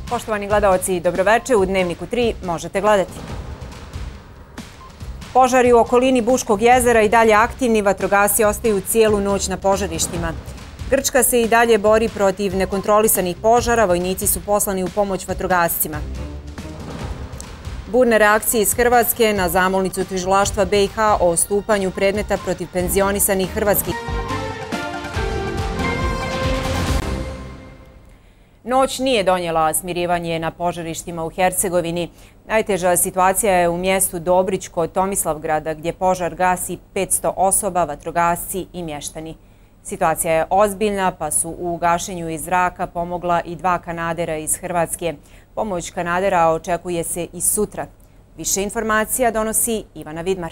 Poštovani gledaoci, dobroveče. U Dnevniku 3 možete gledati. Požari u okolini Buškog jezera i dalje aktivni, vatrogasci ostaju cijelu noć na požarištima. Grčka se i dalje bori protiv nekontrolisanih požara, vojnici su poslani u pomoć vatrogascima. Burne reakcije iz Hrvatske na zamolnicu tužilaštva BiH o stupanju predmeta protiv penzionisanih hrvatskih. Noć nije donijela smirivanje na požarištima u Hercegovini. Najteža situacija je u mjestu Dobrić kod Tomislavgrada, gdje požar gasi 500 osoba, vatrogasci i mještani. Situacija je ozbiljna, pa su u gašenju iz zraka pomogla i 2 kanadera iz Hrvatske. Pomoć kanadera očekuje se i sutra. Više informacija donosi Ivana Vidmar.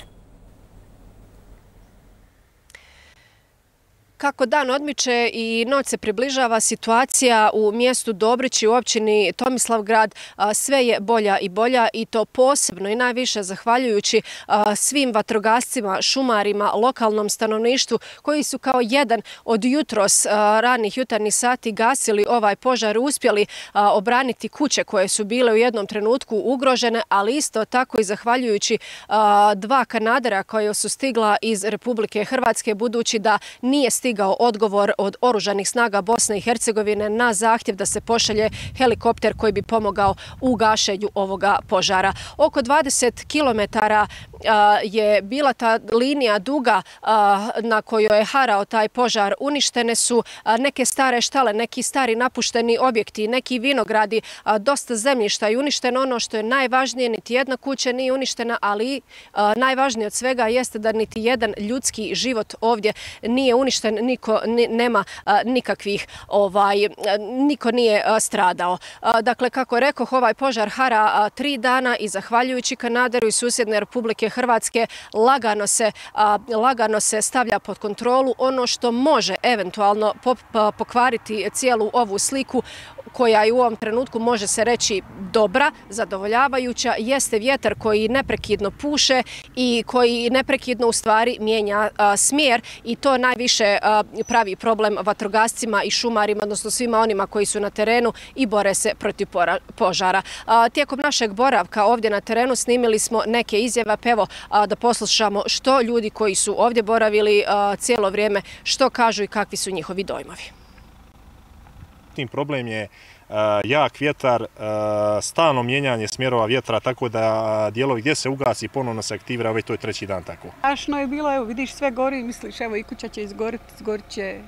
Kako dan odmiče i noć se približava, situacija u mjestu Dobrići u općini Tomislavgrad sve je bolja i bolja, i to posebno i najviše zahvaljujući svim vatrogascima, šumarima, lokalnom stanovništvu koji su kao jedan od jutros ranih jutarnjih sati gasili ovaj požar, uspjeli obraniti kuće koje su bile u jednom trenutku ugrožene, ali isto tako i zahvaljujući 2 kanadera koje su stigla iz Republike Hrvatske, budući da nije stigao odgovor od oružanih snaga Bosne i Hercegovine na zahtjev da se pošalje helikopter koji bi pomogao u gašenju ovoga požara. Oko 20 km je bila ta linija duga na kojoj je harao taj požar. Uništene su neke stare štale, neki stari napušteni objekti, neki vinogradi, dosta zemljišta, i uništeno ono što je najvažnije, niti jedna kuća nije uništena, ali najvažnije od svega jeste da niti jedan ljudski život ovdje nije uništen, niko nema nikakvih, niko nije stradao. Dakle, kako rekoh, ovaj požar hara 3 dana i zahvaljujući Kanaderu i susjedne Republike Hrvatske lagano se stavlja pod kontrolu. Ono što može eventualno pokvariti cijelu ovu sliku, koja i u ovom trenutku može se reći dobra, zadovoljavajuća, jeste vjetar koji neprekidno puše i koji neprekidno u stvari mijenja smjer, i to najviše pravi problem vatrogascima i šumarima, odnosno svima onima koji su na terenu i bore se protiv požara. Tijekom našeg boravka ovdje na terenu snimili smo neke izjave, pa evo da poslušamo što ljudi koji su ovdje boravili cijelo vrijeme, što kažu i kakvi su njihovi dojmovi. Problem je jak vjetar, stalno mijenjanje smjerova vjetra, tako da dijelovi gdje se ugasi ponovno se aktivira, ovaj to je 3. dan tako. Strašno je bilo, evo vidiš sve gori i misliš evo i kuća će izgorit će.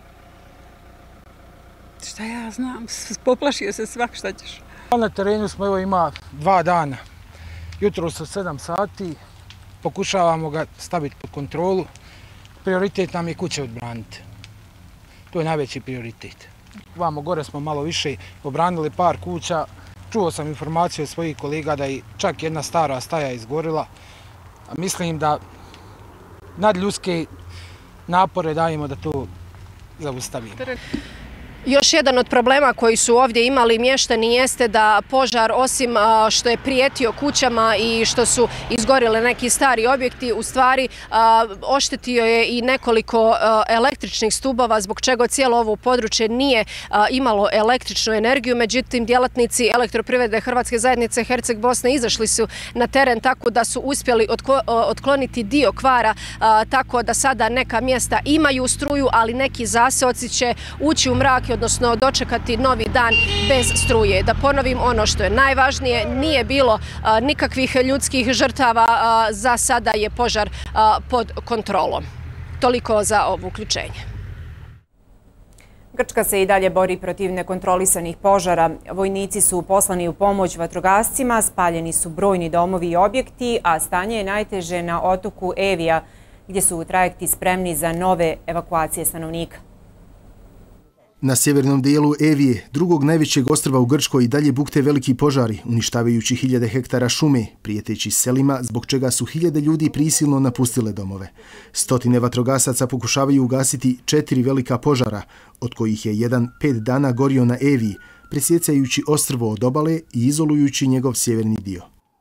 Šta ja znam, poplašio se svak, šta ćeš. Na terenu smo evo ima 2 dana. Jutro sa 7 sati pokušavamo ga staviti pod kontrolu. Prioritet nam je kuće odbraniti. To je najveći prioritet. Vamo gore smo malo više obranili par kuća. Čuo sam informaciju od svojih kolega da je čak jedna stara staja izgorila. Mislim da nadljudske napore dajemo da to zaustavimo. Još jedan od problema koji su ovdje imali mještani jeste da požar, osim što je prijetio kućama i što su izgorile neki stari objekti, u stvari oštetio je i nekoliko električnih stubova, zbog čega cijelo ovo područje nije imalo električnu energiju. Međutim, djelatnici Elektroprivrede Hrvatske zajednice Herceg Bosne izašli su na teren tako da su uspjeli otkloniti dio kvara, tako da sada neka mjesta imaju struju, ali neki zaseoci će ući u mrak, odnosno dočekati novi dan bez struje. Da ponovim, ono što je najvažnije, nije bilo nikakvih ljudskih žrtava, za sada je požar pod kontrolom. Toliko za ovo uključenje. Grčka se i dalje bori protiv nekontrolisanih požara. Vojnici su poslani u pomoć vatrogascima, spaljeni su brojni domovi i objekti, a stanje je najteže na otoku Evija, gdje su trajekti spremni za nove evakuacije stanovnika. Na sjevernom dijelu Evije, drugog najvećeg ostrva u Grčkoj, i dalje bukte veliki požari, uništavajući hiljade hektara šume, prijeteći selima, zbog čega su hiljade ljudi prisilno napustile domove. Stotine vatrogasaca pokušavaju ugasiti 4 velika požara, od kojih je jedan 5 dana gorio na Eviji, presjecajući ostrvo od obale i izolujući njegov sjeverni dio.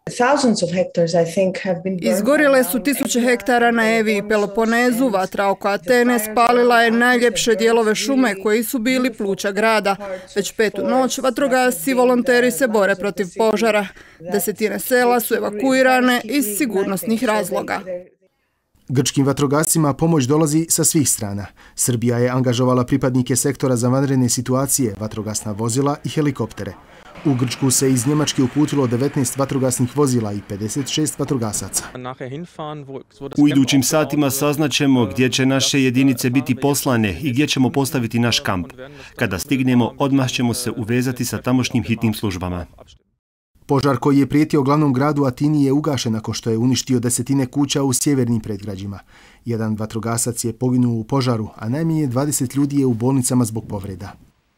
Izgorjele su tisuće hektara na Evi i Peloponezu, vatra oko Atene spalila je najljepše dijelove šume koji su bili pluća grada. Već 5. noć vatrogasci i volonteri se bore protiv požara. Desetine sela su evakuirane iz sigurnosnih razloga. Grčkim vatrogascima pomoć dolazi sa svih strana. Srbija je angažovala pripadnike sektora za vanredne situacije, vatrogasna vozila i helikoptere. U Grčku se iz Njemačke uputilo 19 vatrogasnih vozila i 56 vatrogasaca. U idućim satima saznaćemo gdje će naše jedinice biti poslane i gdje ćemo postaviti naš kamp. Kada stignemo, odmah ćemo se uvezati sa tamošnjim hitnim službama. Požar koji je prijetio glavnom gradu Atini je ugašen nakon što je uništio desetine kuća u sjevernim predgrađima. Jedan vatrogasac je poginuo u požaru, a najmanje 20 ljudi je u bolnicama zbog povreda.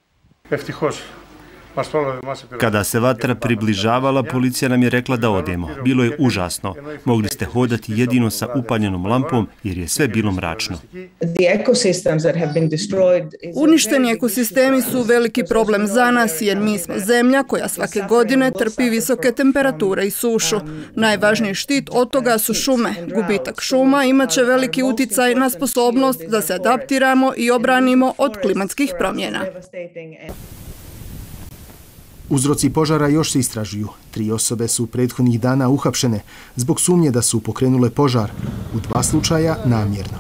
Kada se vatra približavala, policija nam je rekla da odemo. Bilo je užasno. Mogli ste hodati jedino sa upaljenom lampom jer je sve bilo mračno. Uništeni ekosistemi su veliki problem za nas jer mi smo zemlja koja svake godine trpi visoke temperature i sušu. Najvažniji štit od toga su šume. Gubitak šuma imat će veliki uticaj na sposobnost da se adaptiramo i obranimo od klimatskih promjena. Uzroci požara još se istražuju. 3 osobe su prethodnih dana uhapšene zbog sumnje da su pokrenule požar. U 2 slučaja namjerno.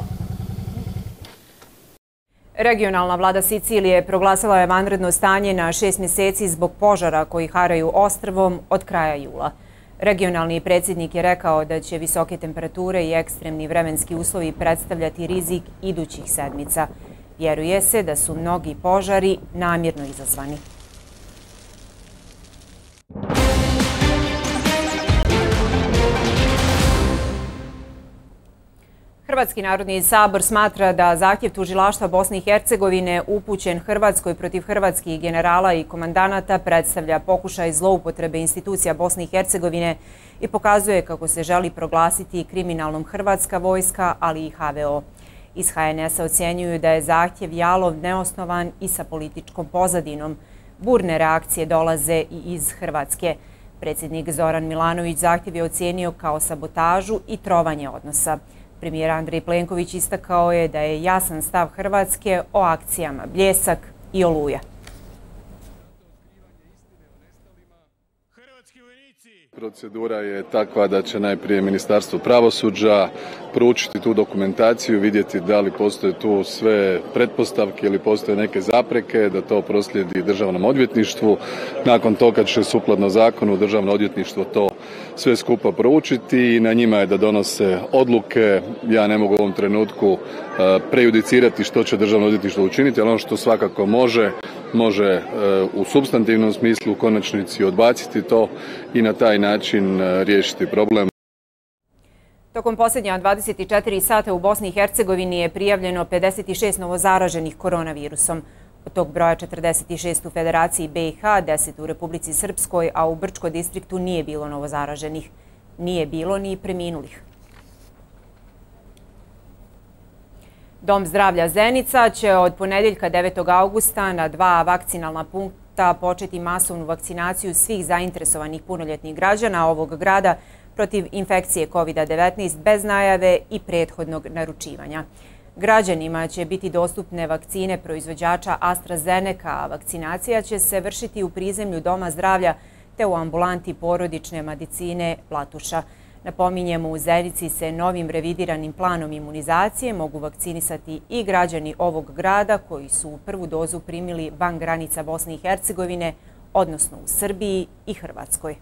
Regionalna vlada Sicilije proglasila je vanredno stanje na 6 mjeseci zbog požara koji haraju ostrvom od kraja jula. Regionalni predsjednik je rekao da će visoke temperature i ekstremni vremenski uslovi predstavljati rizik idućih sedmica. Vjeruje se da su mnogi požari namjerno izazvani. Hrvatski narodni sabor smatra da zahtjev tužilaštva Bosne i Hercegovine upućen Hrvatskoj protiv hrvatskih generala i komandanata predstavlja pokušaj zloupotrebe institucija Bosne i Hercegovine i pokazuje kako se želi proglasiti kriminalnom hrvatska vojska, ali i HVO. Iz HNS-a ocjenjuju da je zahtjev jalov, neosnovan i sa političkom pozadinom. Burne reakcije dolaze i iz Hrvatske. Predsjednik Zoran Milanović zahtjev je ocijenio kao sabotažu i trovanje odnosa. Premijer Andrej Plenković istakao je da je jasan stav Hrvatske o akcijama Bljesak i Oluja. Procedura je takva da će najprije Ministarstvo pravosuđa proučiti tu dokumentaciju, vidjeti da li postoje tu sve pretpostavke ili postoje neke zapreke, da to proslijedi Državnom odvjetništvu. Nakon toga će sukladno zakonu Državno odvjetništvo to sve skupa proučiti i na njima je da donose odluke. Ja ne mogu u ovom trenutku prejudicirati što će Državno odvjetništvo učiniti, ali ono što svakako može u supstantivnom smislu u konačnici odbaciti to i na taj način riješiti problem. Tokom posljednja 24 sata u Bosni i Hercegovini je prijavljeno 56 novozaraženih koronavirusom. Od tog broja 46 u Federaciji BiH, 10 u Republici Srpskoj, a u Brčko distriktu nije bilo novozaraženih. Nije bilo ni preminulih. Dom zdravlja Zenica će od ponedjeljka 9. augusta na 2 vakcinalna punkta početi masovnu vakcinaciju svih zainteresovanih punoljetnih građana ovog grada protiv infekcije COVID-19 bez najave i prethodnog naručivanja. Građanima će biti dostupne vakcine proizvođača AstraZeneca, a vakcinacija će se vršiti u prizemlju Doma zdravlja te u ambulanti porodične medicine Platuša. Napominjemo, u Zenici se novim revidiranim planom imunizacije mogu vakcinisati i građani ovog grada koji su prvu dozu primili van granica Bosne i Hercegovine, odnosno u Srbiji i Hrvatskoj.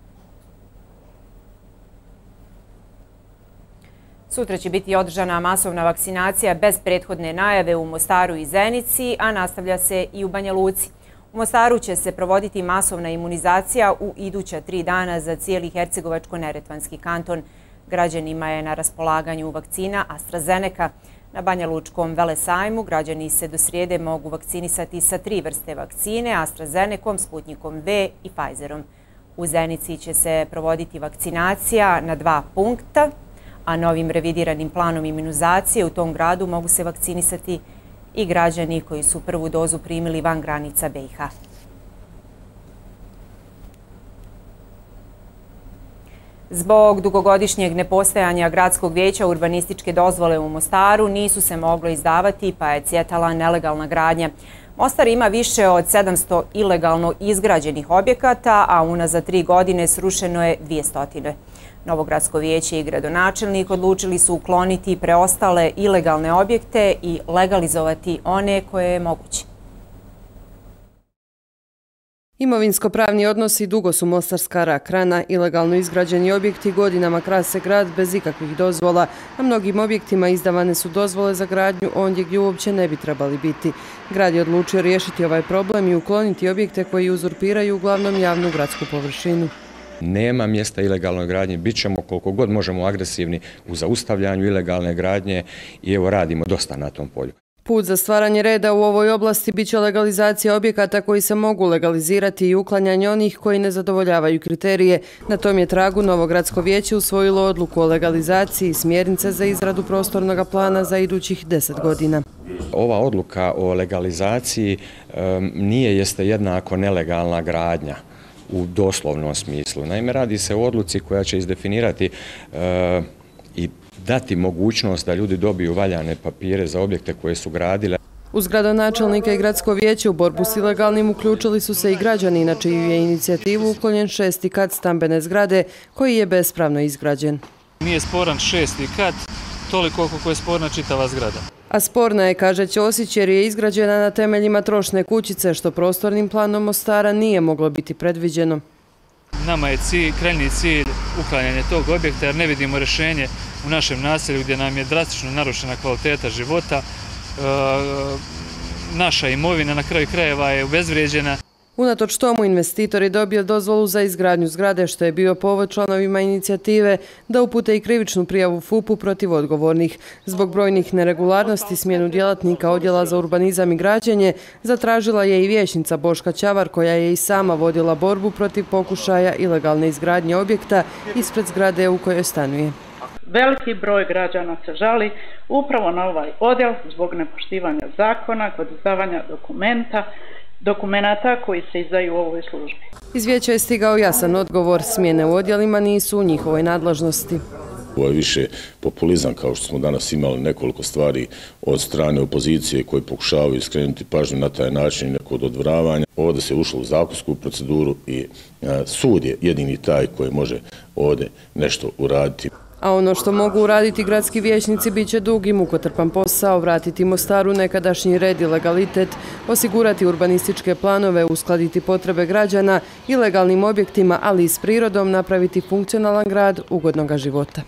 Sutra će biti održana masovna vakcinacija bez prethodne najave u Mostaru i Zenici, a nastavlja se i u Banja Luci. U Mostaru će se provoditi masovna imunizacija u iduća 3 dana za cijeli Hercegovačko-Neretvanski kanton. Građanima je na raspolaganju vakcina AstraZeneca. Na Banja Lučkom velesajmu građani se do srijede mogu vakcinisati sa 3 vrste vakcine, AstraZenecom, Sputnikom V i Pfizerom. U Zenici će se provoditi vakcinacija na 2 punkta, a novim revidiranim planom imunizacije u tom gradu mogu se vakcinisati i građani koji su prvu dozu primili van granica BiH. Zbog dugogodišnjeg nepostojanja gradskog vijeća urbanističke dozvole u Mostaru nisu se mogle izdavati pa je cvjetala nelegalna gradnja. Mostar ima više od 700 ilegalno izgrađenih objekata, a unazad 3 godine srušeno je 200. Novogradsko vijeće i gradonačelnik odlučili su ukloniti preostale ilegalne objekte i legalizovati one koje je moguće. Imovinsko-pravni odnosi dugo su mostarska rak rana. Ilegalno izgrađeni objekti godinama krase grad bez ikakvih dozvola. Na mnogim objektima izdavane su dozvole za gradnju ondje gdje uopće ne bi trebali biti. Grad je odlučio riješiti ovaj problem i ukloniti objekte koji uzurpiraju uglavnom javnu gradsku površinu. Nema mjesta ilegalnoj gradnji, bit ćemo koliko god možemo agresivni u zaustavljanju ilegalne gradnje i evo radimo dosta na tom polju. Put za stvaranje reda u ovoj oblasti bit će legalizacija objekata koji se mogu legalizirati i uklanjanje onih koji ne zadovoljavaju kriterije. Na tom je tragu Novogradsko vijeće usvojilo odluku o legalizaciji i smjernice za izradu prostornog plana za idućih 10 godina. Ova odluka o legalizaciji jeste jednako nelegalna gradnja u doslovnom smislu. Naime, radi se o odluci koja će izdefinirati i dati mogućnost da ljudi dobiju valjane papire za objekte koje su gradile. Uz gradonačelnika i gradsko vijeće u borbu s ilegalnim uključili su se i građani, na čiju je inicijativu uklonjen 6. kat stambene zgrade koji je bespravno izgrađen. Nije sporan 6. kat, toliko koliko je sporna čitava zgrada. A sporna je, kaže Ćosić, jer je izgrađena na temeljima trošne kućice, što prostornim planom Mostara nije moglo biti predviđeno. Nama je krajnji cilj uklanjanje tog objekta jer ne vidimo rješenje u našem naselju gdje nam je drastično narušena kvaliteta života. Naša imovina na kraju krajeva je obezvrijeđena. Unatoč tomu investitor je dobio dozvolu za izgradnju zgrade, što je bio povod članovima inicijative da upute i krivičnu prijavu FUP-u protiv odgovornih. Zbog brojnih neregularnosti smjenu djelatnika Odjela za urbanizam i građenje zatražila je i vijećnica Boška Ćavar, koja je i sama vodila borbu protiv pokušaja ilegalne izgradnje objekta ispred zgrade u kojoj stanuje. Veliki broj građana se žali upravo na ovaj odjel zbog nepoštivanja zakona kod izdavanja dokumenata koji se izdaju u ovoj službi. Iz vijeća je stigao jasan odgovor, smjene u odjelima nisu u njihovoj nadležnosti. Ovo je više populizam, kao što smo danas imali nekoliko stvari od strane opozicije koji pokušavaju skrenuti pažnju na taj način neko dodvoravanja. Ovdje se ušlo u zakonsku proceduru i sud je jedini taj koji može ovdje nešto uraditi. A ono što mogu uraditi gradski vijećnici bit će dug i mukotrpan posao, vratiti Mostaru nekadašnji red i legalitet, osigurati urbanističke planove, uskladiti potrebe građana, ilegalnim objektima, ali i s prirodom napraviti funkcionalan grad ugodnog života.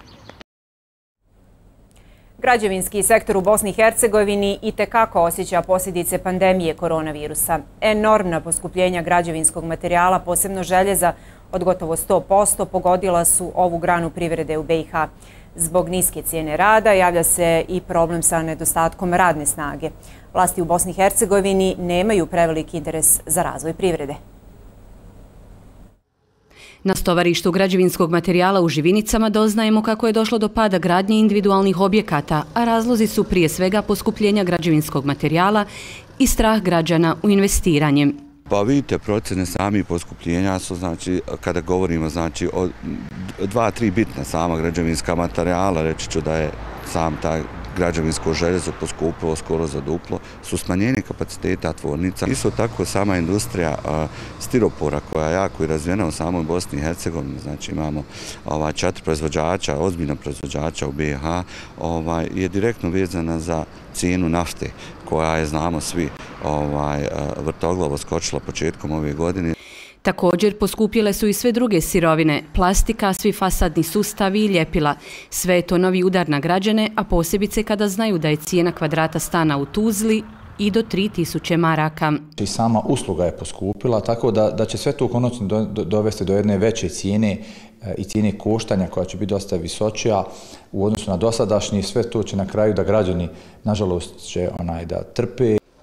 Građevinski sektor u Bosni i Hercegovini itekako osjeća posljedice pandemije koronavirusa. Enormna poskupljenja građevinskog materijala, posebno željeza, od gotovo 100% pogodila su ovu granu privrede u BiH. Zbog niske cijene rada javlja se i problem sa nedostatkom radne snage. Vlasti u Bosni i Hercegovini nemaju preveliki interes za razvoj privrede. Na stovarištu građevinskog materijala u Živinicama doznajemo kako je došlo do pada gradnje individualnih objekata, a razlozi su prije svega poskupljenja građevinskog materijala i strah građana u investiranje. Pa vidite, procene sami poskupljenja su, znači, kada govorimo, znači, o 2-3 bitna sama građevinska materijala, reći ću da je sam taj građevinsko željezo poskupilo skoro za duplo, su smanjenje kapaciteta tvornica. Isto tako sama industrija stiropora koja je jako i razvijena u samoj Bosni i Hercegovini, znači imamo 4 proizvođača, ozbiljna proizvođača u BiH, je direktno vezana za cijenu nafte koja je, znamo svi, vrtoglavo skočila početkom ove godine. Također poskupjele su i sve druge sirovine, plastika, svi fasadni sustavi i ljepila. Sve je to novi udar na građane, a posebice kada znaju da je cijena kvadrata stana u Tuzli i do 3000 maraka. I sama usluga je poskupila, tako da će sve to u konačnici dovesti do jedne veće cijene i cijene koštanja koja će biti dosta visočija u odnosu na dosadašnji. Sve to će na kraju da građani, nažalost, će da trpe.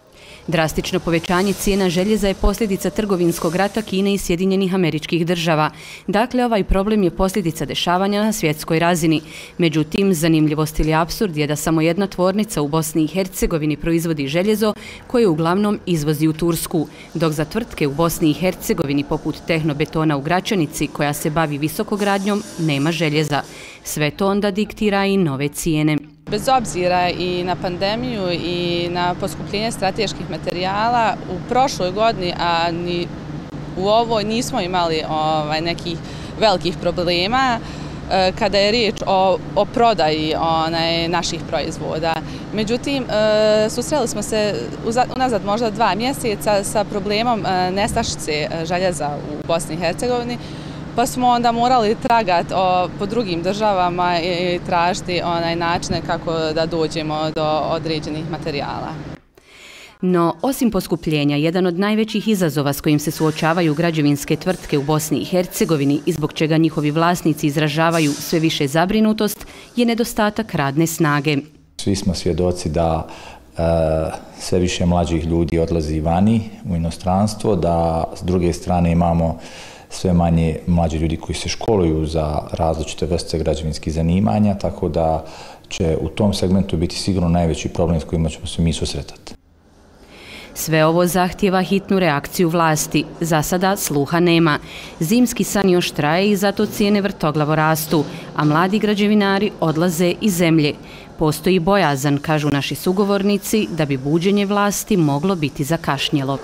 Drastično povećanje cijena željeza je posljedica trgovinskog rata Kine i Sjedinjenih Američkih Država. Dakle, ovaj problem je posljedica dešavanja na svjetskoj razini. Međutim, zanimljivost ili apsurd je da samo jedna tvornica u Bosni i Hercegovini proizvodi željezo koje uglavnom izvozi u Tursku, dok za tvrtke u Bosni i Hercegovini poput Tehnobetona u Gračanici, koja se bavi visokogradnjom, nema željeza. Sve to onda diktira i nove cijene. Bez obzira i na pandemiju i na poskupljenje strateških materijala, u prošloj godini, a ni u ovoj nismo imali nekih velikih problema kada je riječ o prodaji naših proizvoda. Međutim, susreli smo se unazad možda 2 mjeseca sa problemom nestašice željeza u Bosni i Hercegovini, pa smo onda morali tragati po drugim državama i tražiti načine kako da dođemo do određenih materijala. No, osim poskupljenja, jedan od najvećih izazova s kojim se suočavaju građevinske tvrtke u Bosni i Hercegovini i zbog čega njihovi vlasnici izražavaju sve više zabrinutost je nedostatak radne snage. Svi smo svjedoci da sve više mlađih ljudi odlazi vani u inostranstvo, da s druge strane imamo sve manje mlađi ljudi koji se školuju za različite vrste građevinskih zanimanja, tako da će u tom segmentu biti sigurno najveći problem s kojima ćemo se mi susretati. Sve ovo zahtijeva hitnu reakciju vlasti. Za sada sluha nema. Zimski san još traje i zato cijene vrtoglavo rastu, a mladi građevinari odlaze iz zemlje. Postoji bojazan, kažu naši sugovornici, da bi buđenje vlasti moglo biti zakašnjelo.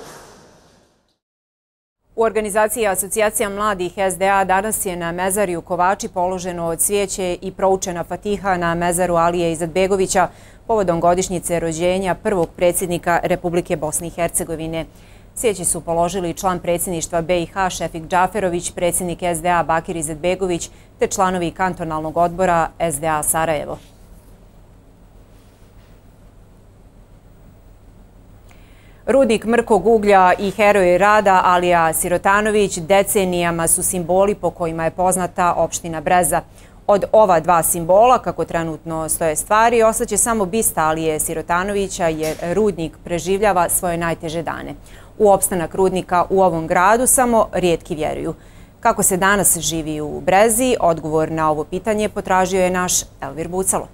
U organizaciji Asocijacija mladih SDA danas je na mezariju Kovači položeno cvijeće i proučena fatiha na mezaru Alije Izetbegovića povodom godišnjice rođenja prvog predsjednika Republike Bosne i Hercegovine. Cvijeće su položili član predsjedništva BiH Šefik Džaferović, predsjednik SDA Bakir Izetbegović te članovi kantonalnog odbora SDA Sarajevo. Rudnik mrkog uglja i heroj rada Alija Sirotanović decenijama su simboli po kojima je poznata opština Breza. Od ova 2 simbola, kako trenutno stoje stvari, ostaće samo bista Alije Sirotanovića jer rudnik preživljava svoje najteže dane. U opstanak rudnika u ovom gradu samo rijetki vjeruju. Kako se danas živi u Brezi, odgovor na ovo pitanje potražio je naš Elvir Bucalo.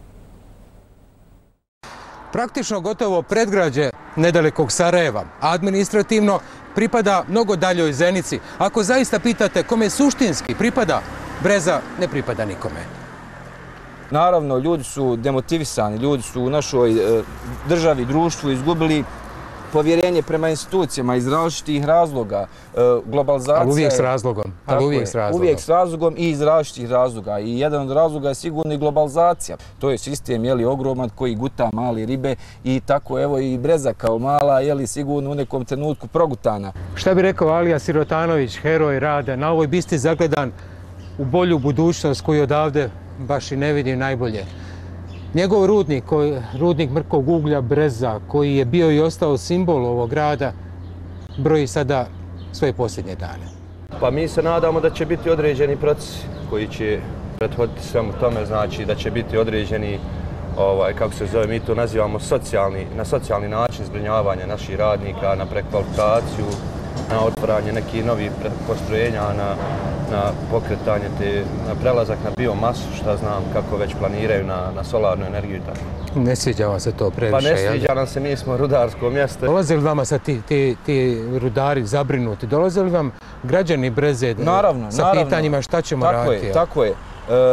Praktično gotovo predgrađe nedalekog Sarajeva, a administrativno pripada mnogo daljoj Zenici. Ako zaista pitate kome suštinski pripada, Breza ne pripada nikome. Naravno, ljudi su demotivisani, ljudi su u našoj državi, društvu izgubili povjerenje prema institucijama iz različitih razloga. Globalizacija... Ali uvijek s razlogom. Uvijek s razlogom i iz različitih razloga. I jedan od razloga je sigurno i globalizacija. To je sistem ogroman koji guta mali ribe i tako evo i Breza kao mala sigurno u nekom trenutku progutana. Šta bi rekao Alija Sirotanović, heroj rada, na ovoj bisti zagledan u bolju budućnost koju odavde baš i ne vidim najbolje. Njegov rudnik mrkog uglja Breza, koji je bio i ostao simbol ovog grada, broji sada svoje posljednje dane. Pa mi se nadamo da će biti određeni procesi koji će prethoditi svemu tome, znači da će biti određeni, kako se zove, mi to nazivamo na socijalni način zbrinjavanja naših radnika, na prekvalifikaciju, na otvaranje nekih novih postrojenja, na pokretanje, na prelazak na biomasu, šta znam kako već planiraju na solarnu energiju i tako. Ne sviđa vam se to previše? Pa ne sviđa nam se, mi smo rudarsko mjesto. Dolaze li vama sad ti rudari zabrinuti? Dolaze li vam građani Breze sa pitanjima šta ćemo raditi? Tako je.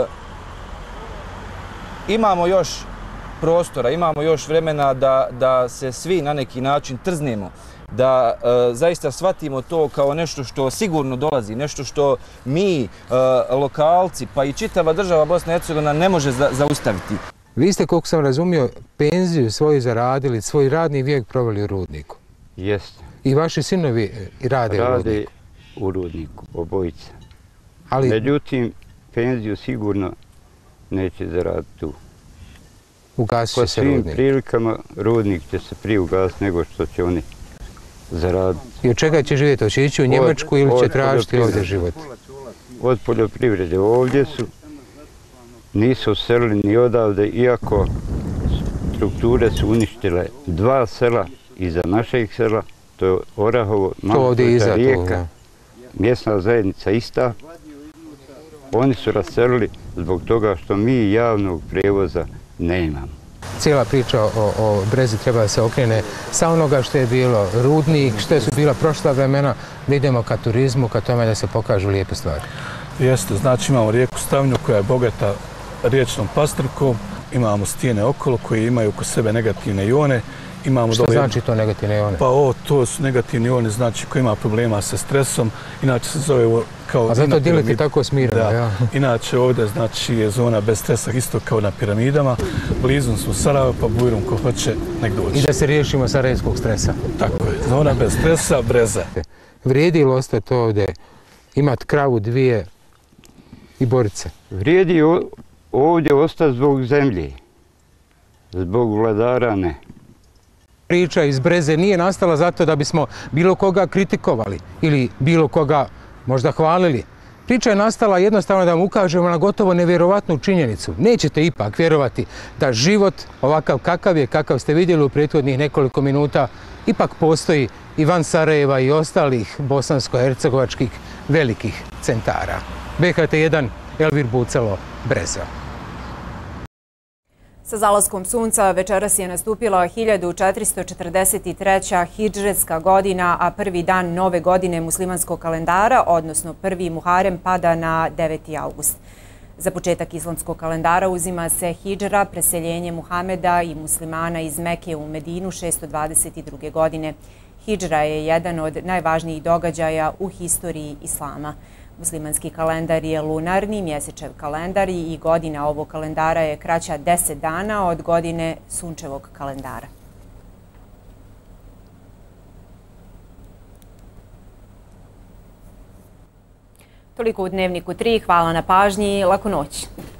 Imamo još prostora, imamo još vremena da se svi na neki način trznemo, da zaista shvatimo to kao nešto što sigurno dolazi, nešto što mi, lokalci, pa i čitava država Bosna i Hercegovina ne može zaustaviti. Vi ste, koliko sam razumio, penziju svoju zaradili, svoj radni vijek proveli u rudniku. Jeste. I vaši sinovi rade u rudniku? Rade u rudniku, obojica. Međutim, penziju sigurno neće zaraditi tu. Ugasit će se rudnik? Po svim prilikama rudnik će se prije ugasiti nego što će oni zaraditi. I od čega će živjeti? Hoće ići u Njemačku ili će tražiti ovdje život? Od poljoprivrede. Ovdje nisu selili ni odavde, iako strukture su uništile 2 sela iza našeg sela, to je Orahovo, Makovita, Rijeka, mjesna zajednica ista. Oni su raselili zbog toga što mi javnog prevoza nemamo. Cijela priča o Brezi treba da se okrene sa onoga što je bilo rudnik, što su bila prošla vremena, da idemo ka turizmu, ka tome da se pokažu lijepe stvari. Jeste, znači imamo rijeku Stavnju koja je bogata riječnom pastrkom, imamo stijene okolo koje imaju oko sebe negativne ione. Što znači to negativne ione? Pa to su negativni ioni, znači koji ima problema sa stresom, inače se zove kao... A zato diliti tako smireno, ja. Inače ovdje znači je zona bez stresa isto kao na piramidama, blizu smo Sarajeva, pa Bujrum ko hoće nek dođe. I da se riješimo sarajevskog stresa. Tako je, zona bez stresa, Breza. Vrijedi li ostati ovdje, imati kravu, dvije i borit se? Vrijedi ovdje ostati zbog zemlje, zbog vladara ne. Priča iz Breze nije nastala zato da bismo bilo koga kritikovali ili bilo koga možda hvalili. Priča je nastala jednostavno da vam ukažemo na gotovo nevjerovatnu činjenicu. Nećete ipak vjerovati da život ovakav kakav je, kakav ste vidjeli u prethodnih nekoliko minuta, ipak postoji i van Sarajeva i ostalih bosansko-hercegovačkih velikih centara. BHT1, Elvir Bucalo, Breza. Sa zalaskom sunca večeras je nastupila 1443. hidžretska godina, a prvi dan nove godine muslimanskog kalendara, odnosno prvi Muharem, pada na 9. august. Za početak islamskog kalendara uzima se hidžra, preseljenje Muhameda i muslimana iz Meke u Medinu 622. godine. Hidžra je jedan od najvažnijih događaja u historiji islama. Muslimanski kalendar je lunarni, mjesečev kalendar i godina ovog kalendara je kraća 10 dana od godine sunčevog kalendara. Toliko u Dnevniku 3. Hvala na pažnji. Laku noć.